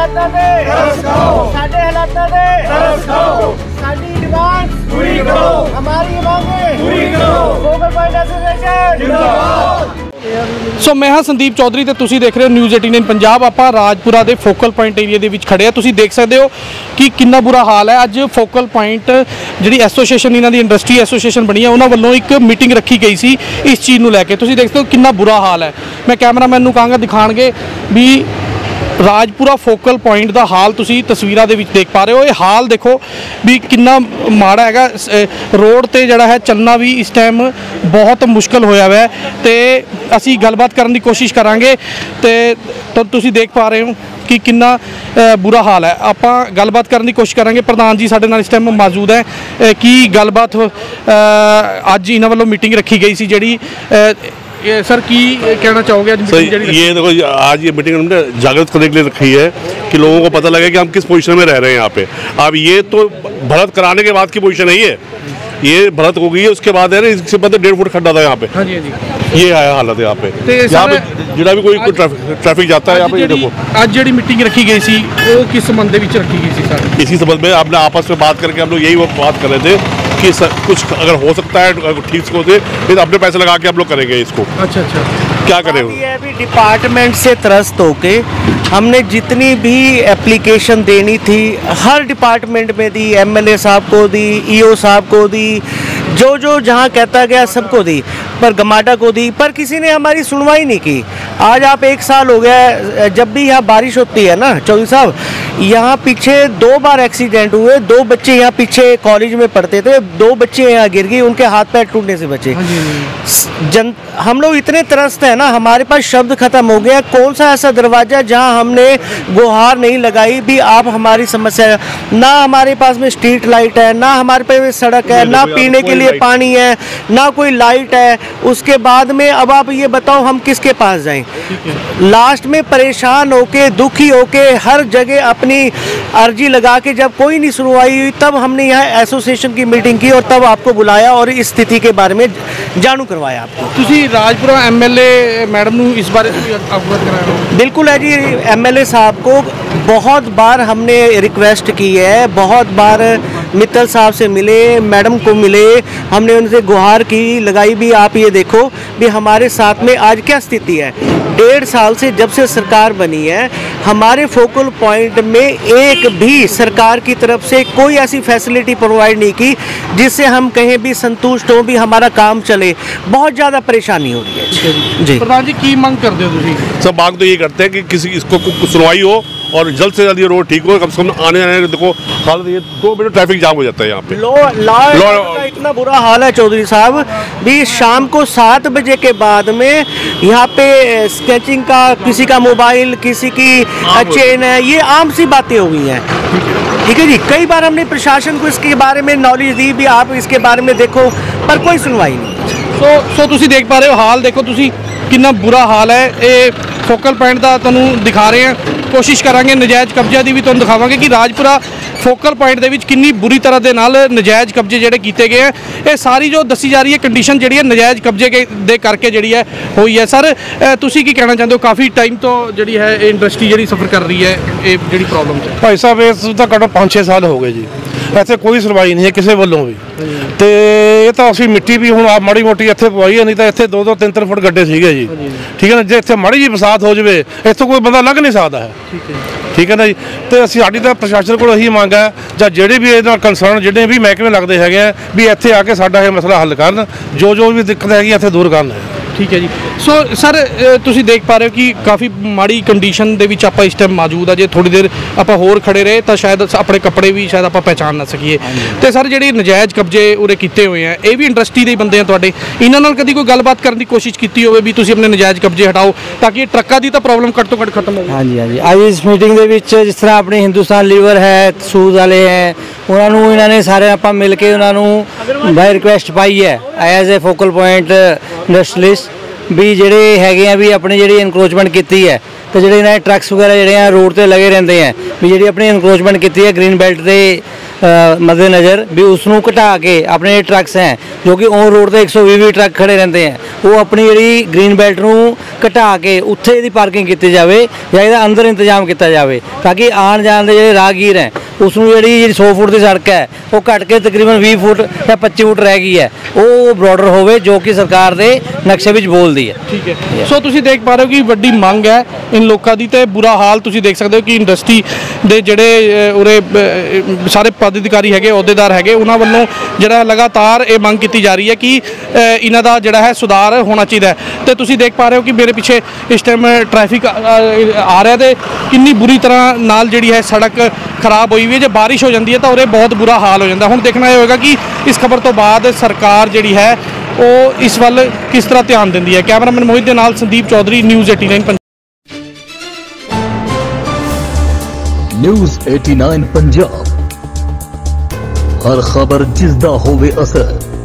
हालातों से तरस खाओ, साडे हालातों से तरस खाओ, साडी डिमांड पूरी करो, हमारी मांगे पूरी करो, फोकल पॉइंट एसोसिएशन जिंदाबाद। सो मैं हाँ संदीप चौधरी ਤੇ ਤੁਸੀਂ ਦੇਖ ਰਹੇ ਹੋ ਨਿਊਜ਼ 18 ਪੰਜਾਬ। ਆਪਾਂ ਰਾਜਪੁਰਾ ਦੇ ਫੋਕਲ ਪੁਆਇੰਟ ਏਰੀਆ ਦੇ ਵਿੱਚ ਖੜੇ ਆ। ਤੁਸੀਂ ਦੇਖ ਸਕਦੇ ਹੋ ਕਿ ਕਿੰਨਾ ਬੁਰਾ ਹਾਲ ਹੈ। ਅੱਜ ਫੋਕਲ ਪੁਆਇੰਟ ਜਿਹੜੀ ਐਸੋਸੀਏਸ਼ਨ ਇਹਨਾਂ ਦੀ ਇੰਡਸਟਰੀ ਐਸੋਸੀਏਸ਼ਨ ਬਣੀ ਹੈ ਉਹਨਾਂ ਵੱਲੋਂ ਇੱਕ ਮੀਟਿੰਗ ਰੱਖੀ ਗਈ ਸੀ ਇਸ ਚੀਜ਼ ਨੂੰ ਲੈ ਕੇ। ਤੁਸੀਂ ਦੇਖ ਸਕਦੇ ਹੋ ਕਿੰਨਾ ਬੁਰਾ ਹਾਲ ਹੈ। ਮੈਂ ਕੈਮਰਾਮੈਨ ਨੂੰ ਕਹਾਂਗਾ ਦਿਖਾਣਗੇ ਵੀ ਰਾਜਪੁਰਾ ਫੋਕਲ ਪੁਆਇੰਟ ਦਾ ਹਾਲ ਤੁਸੀਂ ਤਸਵੀਰਾਂ ਦੇ ਵਿੱਚ ਦੇਖ ਪਾ ਰਹੇ ਹੋ। ਇਹ ਹਾਲ ਦੇਖੋ ਵੀ ਕਿੰਨਾ ਮਾੜਾ ਹੈਗਾ। ਰੋਡ ਤੇ ਜਿਹੜਾ ਹੈ ਚੱਲਣਾ ਵੀ ਇਸ ਟਾਈਮ ਬਹੁਤ ਮੁਸ਼ਕਲ ਹੋਇਆ ਹੋਇਆ ਤੇ ਅਸੀਂ ਗੱਲਬਾਤ ਕਰਨ ਦੀ ਕੋਸ਼ਿਸ਼ ਕਰਾਂਗੇ ਤੇ ਤੁਸੀਂ ਦੇਖ ਪਾ ਰਹੇ ਹੋ ਕਿ ਕਿੰਨਾ ਬੁਰਾ ਹਾਲ ਹੈ। ਆਪਾਂ ਗੱਲਬਾਤ ਕਰਨ ਦੀ ਕੋਸ਼ਿਸ਼ ਕਰਾਂਗੇ। ਪ੍ਰਧਾਨ ਜੀ ਸਾਡੇ ਨਾਲ ਇਸ ਟਾਈਮ ਮੌਜੂਦ ਹੈ। ਕੀ ਗੱਲਬਾਤ ਅੱਜ ਇਹਨਾਂ ਵੱਲੋਂ ਮੀਟਿੰਗ ਰੱਖੀ ਗਈ ਸੀ ਜਿਹੜੀ सर की कहना चाहोगे आज मीटिंग? ये देखो आज ये मीटिंग हमने जागृत करने के लिए रखी है कि लोगों को पता लगे कि हम किस पोजीशन में रह रहे हैं यहाँ पे। अब ये तो भरत कराने के बाद की पोजीशन है, ये भरत हो गई है, उसके बाद है ना इससे पहले 1.5 फुट खड्डा था यहाँ पे। हाँ जी, हाँ जी। ये है हालत है यहाँ पे। यहाँ पे जिला भी कोई ट्रैफिक जाता है यहाँ पे। ये देखो आज जी मीटिंग रखी गई थी वो किस संबंध में रखी गई थी सर? इसी संबंध में आपने आपस में बात करके हम लोग यही बात कर रहे थे कि कुछ अगर हो सकता है ठीक से होते फिर अपने पैसे लगा के हम लोग करेंगे इसको। अच्छा अच्छा, क्या करें? ये अभी डिपार्टमेंट से त्रस्त होके हमने जितनी भी एप्लीकेशन देनी थी हर डिपार्टमेंट में दी, एमएलए साहब को दी, ईओ साहब को दी, जो जहाँ कहता गया सबको दी, पर गमाडा को दी, पर किसी ने हमारी सुनवाई नहीं की। आज आप 1 साल हो गया, जब भी यहाँ बारिश होती है ना चौधरी साहब, यहाँ पीछे 2 बार एक्सीडेंट हुए। 2 बच्चे यहाँ पीछे कॉलेज में पढ़ते थे, 2 बच्चे यहाँ गिर गए, उनके हाथ पैर टूटने से बचे। हम लोग इतने त्रस्त हैं ना, हमारे पास शब्द खत्म हो गया। कौन सा ऐसा दरवाज़ा जहाँ हमने गुहार नहीं लगाई भी आप हमारी समस्या, ना हमारे पास में स्ट्रीट लाइट है, ना हमारे पास सड़क है, ना पीने के लिए पानी है, ना कोई लाइट है। उसके बाद में अब आप ये बताओ हम किसके पास जाएं? लास्ट में परेशान होके दुखी होके हर जगह अपनी अर्जी लगा के जब कोई नहीं सुनवाई हुई तब हमने यहाँ एसोसिएशन की मीटिंग की और तब आपको बुलाया और इस स्थिति के बारे में जानू करवाया आपको। ਤੁਸੀਂ ਰਾਜਪੁਰਾ एमएलए मैडम ਨੂੰ इस बारे में अवगत कराया? बिल्कुल है जी, एमएलए साहब को बहुत बार हमने रिक्वेस्ट की है, बहुत बार मित्तल साहब से मिले, मैडम को मिले, हमने उनसे गुहार की लगाई भी। आप ये देखो भी हमारे साथ में आज क्या स्थिति है। 1.5 साल से जब से सरकार बनी है हमारे फोकल पॉइंट में एक भी सरकार की तरफ से कोई ऐसी फैसिलिटी प्रोवाइड नहीं की जिससे हम कहीं भी संतुष्ट हो भी हमारा काम चले। बहुत ज़्यादा परेशानी हो रही है जी। प्रधान जी की मांग करते हो तुम? सब मांग तो ये करते हैं कि किसी इसको सुनवाई हो और जल्द से जल्द ये रोड ठीक हो। कम से कम आने जाने देखो हालत ये 2 मिनट ट्रैफिक जाम हो जाता है यहाँ पे। का इतना बुरा हाल है चौधरी साहब भी, शाम को 7 बजे के बाद में यहाँ पे स्केचिंग का, किसी का मोबाइल, किसी की चेन है, ये आम सी बातें हो गई हैं। ठीक है जी, कई बार हमने प्रशासन को इसके बारे में नॉलेज दी भी, आप इसके बारे में देखो, पर कोई सुनवाई नहीं। सो ਤੁਸੀਂ ਦੇਖ ਪਾ ਰਹੇ ਹੋ ਹਾਲ, ਦੇਖੋ ਤੁਸੀਂ ਕਿੰਨਾ ਬੁਰਾ ਹਾਲ ਹੈ। ਇਹ ਫੋਕਲ ਪੁਆਇੰਟ ਦਾ ਤੁਹਾਨੂੰ ਦਿਖਾ ਰਹੇ ਹਾਂ, ਕੋਸ਼ਿਸ਼ ਕਰਾਂਗੇ ਨਜਾਇਜ਼ ਕਬਜ਼ਿਆਂ ਦੀ ਵੀ ਤੁਹਾਨੂੰ ਦਿਖਾਵਾਂਗੇ ਕਿ ਰਾਜਪੁਰਾ ਫੋਕਲ ਪੁਆਇੰਟ ਦੇ ਵਿੱਚ ਕਿੰਨੀ ਬੁਰੀ ਤਰ੍ਹਾਂ ਦੇ ਨਾਲ ਨਜਾਇਜ਼ ਕਬਜ਼ੇ ਜਿਹੜੇ ਕੀਤੇ ਗਏ ਆ। ਇਹ ਸਾਰੀ ਜੋ ਦੱਸੀ ਜਾ ਰਹੀ ਹੈ ਕੰਡੀਸ਼ਨ ਜਿਹੜੀ ਹੈ ਨਜਾਇਜ਼ ਕਬਜ਼ੇ ਦੇ ਕਰਕੇ ਜਿਹੜੀ ਹੈ ਹੋਈ ਹੈ। ਸਰ ਤੁਸੀਂ ਕੀ ਕਹਿਣਾ ਚਾਹੁੰਦੇ ਹੋ? ਕਾਫੀ ਟਾਈਮ ਤੋਂ ਜਿਹੜੀ ਹੈ ਇਹ ਇੰਡਸਟਰੀ ਜਿਹੜੀ ਸਫਰ ਕਰ ਰਹੀ ਹੈ ਇਹ ਜਿਹੜੀ ਪ੍ਰੋਬਲਮ 'ਚ? ਭਾਈ ਸਾਹਿਬ ਇਸ ਤਾਂ ਘੱਟੋ 5-6 ਸਾਲ ਹੋ ਗਏ ਜੀ, ਇੱਥੇ ਕੋਈ ਸੁਣਵਾਈ ਨਹੀਂ ਹੈ ਕਿਸੇ ਵੱਲੋਂ ਵੀ। ਤੇ ਇਹ ਤਾਂ ਅਸੀਂ ਮਿੱਟੀ ਵੀ ਹੁਣ ਮਾੜੀ ਮੋਟੀ ਇੱਥੇ ਪਵਾਈ ਹੈ, ਨਹੀਂ ਤਾਂ ਇੱਥੇ 2-2 3-3 ਫੁੱਟ ਗੱਡੇ ਸੀਗੇ ਜੀ। ਠੀਕ ਹੈ ਨਾ, ਜੇ ਇੱਥੇ ਮਾੜੀ ਜੀ ਬਰਸਾਤ ਹੋ ਜਾਵੇ ਇੱਥੋਂ ਕੋਈ ਬੰਦਾ ਲੰਘ ਨਹੀਂ ਸਕਦਾ ਹੈ। ਠੀਕ ਹੈ ਨਾ ਜੀ। ਤੇ ਅਸੀਂ ਸਾਡੀ ਤਾਂ ਪ੍ਰਸ਼ਾਸਨ ਕੋਲ ਇਹੀ ਮੰਗ ਹੈ ਜਾਂ ਜਿਹੜੇ ਵੀ ਇਹਦੇ ਨਾਲ ਕੰਸਰਨ ਜਿਹੜੇ ਵੀ ਮਹਿਕਮੇ ਲੱਗਦੇ ਹੈਗੇ ਆ ਵੀ ਇੱਥੇ ਆ ਕੇ ਸਾਡਾ ਇਹ ਮਸਲਾ ਹੱਲ ਕਰਨ, ਜੋ ਵੀ ਦਿੱਕਤ ਹੈਗੀ ਇੱਥੇ ਦੂਰ ਕਰਨ। ठीक है जी। सो सर तुसी देख पा रहे हो कि काफ़ी माड़ी कंडीशन ਦੇ ਵਿੱਚ ਆਪਾਂ ਇਸ ਟਾਈਮ ਮੌਜੂਦ ਆ। ਜੇ ਥੋੜੀ ਦੇਰ ਆਪਾਂ ਹੋਰ ਖੜੇ ਰਹੇ ਤਾਂ ਸ਼ਾਇਦ ਆਪਣੇ ਕੱਪੜੇ ਵੀ ਸ਼ਾਇਦ ਆਪਾਂ ਪਹਿਚਾਨ ਨਾ ਸਕੀਏ। ਤੇ ਸਰ ਜਿਹੜੇ ਨਜਾਇਜ਼ ਕਬਜ਼ੇ ਉਰੇ ਕੀਤੇ ਹੋਏ ਆ ਇਹ ਵੀ ਇੰਡਸਟਰੀ ਦੇ ਬੰਦੇ ਆ ਤੁਹਾਡੇ, ਇਹਨਾਂ ਨਾਲ ਕਦੀ ਕੋਈ ਗੱਲਬਾਤ ਕਰਨ ਦੀ ਕੋਸ਼ਿਸ਼ ਕੀਤੀ ਹੋਵੇ ਵੀ ਤੁਸੀਂ ਆਪਣੇ ਨਜਾਇਜ਼ ਕਬਜ਼ੇ ਹਟਾਓ ਤਾਂ ਕਿ ਟਰੱਕਾਂ ਦੀ ਤਾਂ ਪ੍ਰੋਬਲਮ ਘੱਟ ਤੋਂ ਘੱਟ ਖਤਮ ਹੋਵੇ? ਹਾਂਜੀ ਹਾਂਜੀ, ਅੱਜ ਇਸ ਮੀਟਿੰਗ ਦੇ ਵਿੱਚ ਜਿਸ ਤਰ੍ਹਾਂ ਆਪਣੀ ਹਿੰਦੁਸਤਾਨ ਲੀਵਰ ਹੈ, ਸੂਦ ਵਾਲੇ ਹੈ, ਉਹਨਾਂ ਨੂੰ ਇਹਨਾਂ ਨੇ ਸਾਰੇ ਆਪਾਂ ਮਿਲ ਕੇ ਉਹਨਾਂ ਨੂੰ ਬਾਈ ਰਿਕੁਐਸਟ ਪਾਈ ਹੈ as a focal point industrialists ਵੀ ਜਿਹੜੇ ਹੈਗੇ ਆ ਵੀ ਆਪਣੀ ਜਿਹੜੀ ਇਨਕਰੋਚਮੈਂਟ ਕੀਤੀ ਹੈ ਤੇ ਜਿਹੜੇ ਇਹਨਾਂ ਦੇ ਟਰੱਕਸ ਵਗੈਰਾ ਜਿਹੜੇ ਆ ਰੋਡ ਤੇ ਲੱਗੇ ਰਹਿੰਦੇ ਆ ਵੀ ਜਿਹੜੀ ਆਪਣੀ ਇਨਕਰੋਚਮੈਂਟ ਕੀਤੀ ਹੈ ਗ੍ਰੀਨ ਬੈਲਟ ਦੇ मद्देनज़र भी उसनों घटा के अपने ट्रक्स हैं जो कि ऑन रोड ते 120 ट्रक खड़े रहते हैं, वो अपनी जी ग्रीन बेल्ट नूं घटा के उत्थे इहदी पार्किंग की जाए या इहदा अंदर इंतजाम किया जाए ताकि आन जान दे जिहड़े राहगीर हैं उसनूं जी 100 फुट की सड़क है वो घट के तकरीबन 20 फुट या 25 फुट रह गई है, वो बॉर्डर होवे जो कि सरकार दे नक्शे विच बोलदी है। ठीक है, सो तुसीं देख पा रहे हो कि वड्डी मंग है इन लोगों की, तो बुरा हाल तुसीं देख सकते हो कि इंडस्ट्री दे जिहड़े उरे सारे पदाधिकारी हैगे अहुदेदार हैगे उन्हां वल्लों जिहड़ा लगातार ये मंग की जा रही है कि इन्हां दा जिहड़ा है सुधार होना चाहिए। तो तुसीं देख पा रहे हो कि मेरे पीछे इस टाइम ट्रैफिक आ रहा है तो कितनी बुरी तरह नाल जिहड़ी है सड़क खराब हुई हुई है, जब बारिश हो जाती है तो उरे बहुत बुरा हाल हो जाता है। हुण देखना ये होगा कि इस खबर तो बाद सरकार जिहड़ी है वो इस वल किस तरह ध्यान देंदी है। कैमरामैन मोहित दे नाल संदीप चौधरी, न्यूज़ 89 पंजाब। न्यूज़ 89 पंजाब, हर खबर जिसदा होवे असर।